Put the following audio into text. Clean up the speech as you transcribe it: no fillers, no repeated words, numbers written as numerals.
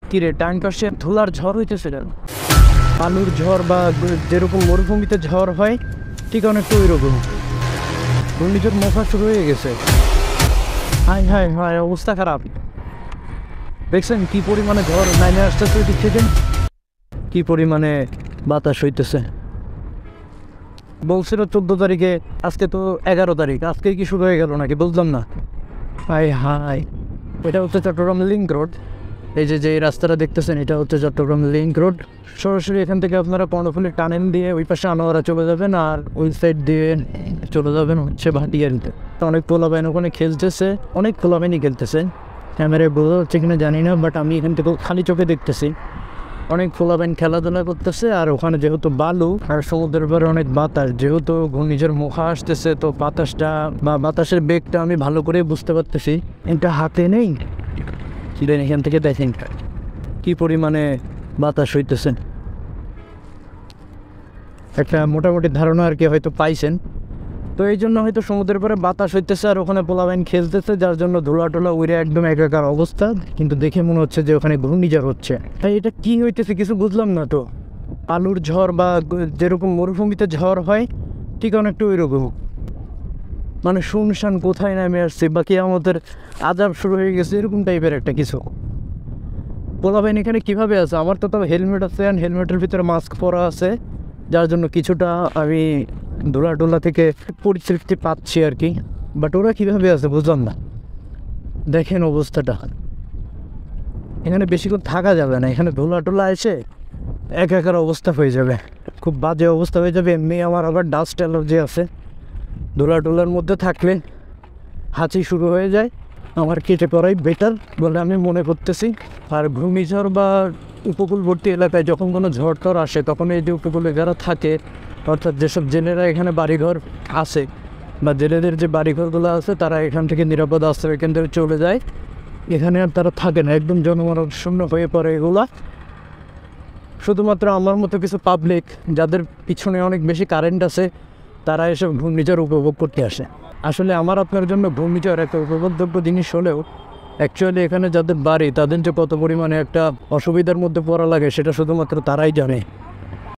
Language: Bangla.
কিরে ডান পাশে ধুলার ঝড় হইতেছে কেন? আলুর ঝড় বা যেরকম মরুভূমিতে ঝড় হয় ঠিক অনেকটা ওই রকম। ঘূর্ণিঝড় মোখা শুরু হয়ে গেছে। হাই হাই হাই, অবস্থা খারাপ। দেখছেন কি পরিমাণে ঝড় নাইমে আসতেছে ওই দিক থেকে, কি পরিমাণে বাতাস হইতেছে। বলছিল 14 তারিখে, আজকে তো 11 তারিখ, আজকে কি শুরু হয়ে গেল নাকি বুঝলাম না। হাই হাই, এটা হচ্ছে চট্টগ্রাম লিঙ্ক রোড। এই যে রাস্তাটা দেখতেছেন এটা হচ্ছে চট্টগ্রাম লিঙ্ক রোড। সরাসরি এখান থেকে আপনারা কর্ণফুলী টানেল দিয়ে ওই পাশে আনোয়ারা চলে যাবেন, আর ওই সাইড দিয়ে চলে যাবেন হচ্ছে ভাটিয়ারিতে। অনেক পোলাবাইন ওখানে খেলতেছে, অনেক পোলাবাইনই খেলতেছে। ক্যামেরায় বোঝা হচ্ছে কিনা জানি না, বাট আমি এখান থেকে খালি চোখে দেখতেছি অনেক পোলাবাইন খেলাধুলা করতেছে। আর ওখানে যেহেতু বালু আর সমুদ্রের পরে অনেক বাতাস, যেহেতু ঘূর্ণিঝড় মুখা আসতেছে, তো বাতাসটা বা বাতাসের বেগটা আমি ভালো করে বুঝতে পারতেছি। এটা হাতে নেই, এখান থেকে দেখেন কি পরিমাণে বাতাস হইতেছে। একটা মোটামুটি ধারণা আর কি হয়তো পাইছেন। তো এই জন্য হয়তো সমুদ্রের পরে বাতাস হইতেছে আর ওখানে পোলাবাইন খেলতেছে, যার জন্য ধুলা টোলা উড়ে একদম একাকার অবস্থা। কিন্তু দেখে মনে হচ্ছে যে ওখানে ঘূর্ণিঝড় হচ্ছে। তাই এটা কি হইতেছে কিছু বুঝলাম না। তো আলুর ঝড় বা যেরকম মরুভূমিতে ঝড় হয় ঠিক অনেকটা ওই রকম, মানে শুনশান কোথায় নামে আসছে বা কি আমাদের আজাব শুরু হয়ে গেছে এরকম টাইপের একটা কিছু। পোলাবাইন এখানে কীভাবে আছে? আমার তো তবে হেলমেট আছে, অ্যান্ড হেলমেটের ভিতরে মাস্ক পরা আছে, যার জন্য কিছুটা আমি ধুলা টোলা থেকে পরিতৃপ্তি পাচ্ছি আর কি। বাট ওরা কীভাবে আছে বুঝলাম না। দেখেন অবস্থাটা, এখানে বেশিক্ষণ থাকা যাবে না। এখানে ধুলা টোলা এসে একাকার অবস্থা হয়ে যাবে, খুব বাজে অবস্থা হয়ে যাবে। এমনি আমার আবার ডাস্ট অ্যালার্জি আছে, ধুলা টোলার মধ্যে থাকলে হাঁচি শুরু হয়ে যায়। আমার কেটে পড়াই বেটার বলে আমি মনে করতেছি। আর ঘূর্ণিঝড় বা উপকূলবর্তী এলাকায় যখন কোনো ঝড় টড় আসে, তখন এই যে উপকূলে যারা থাকে, অর্থাৎ যেসব জেলেরা এখানে বাড়িঘর আছে বা জেলেদের যে বাড়িঘরগুলো আছে, তারা এখান থেকে নিরাপদ আশ্রয় কেন্দ্রে চলে যায়। এখানে আর তারা থাকে না, একদম জনমানবশূন্য হয়ে পড়ে এগুলা। শুধুমাত্র আমার মতো কিছু পাবলিক যাদের পিছনে অনেক বেশি কারেন্ট আছে, তারা এসব ঘূর্ণিঝড় উপভোগ করতে আসে। আসলে আমার আপনার জন্য ঘূর্ণিঝড় একটা উপভোগযোগ্য জিনিস হলেও অ্যাকচুয়ালি এখানে যাদের বাড়ি, তাদের যে কত পরিমাণে একটা অসুবিধার মধ্যে পড়া লাগে সেটা শুধুমাত্র তারাই জানে।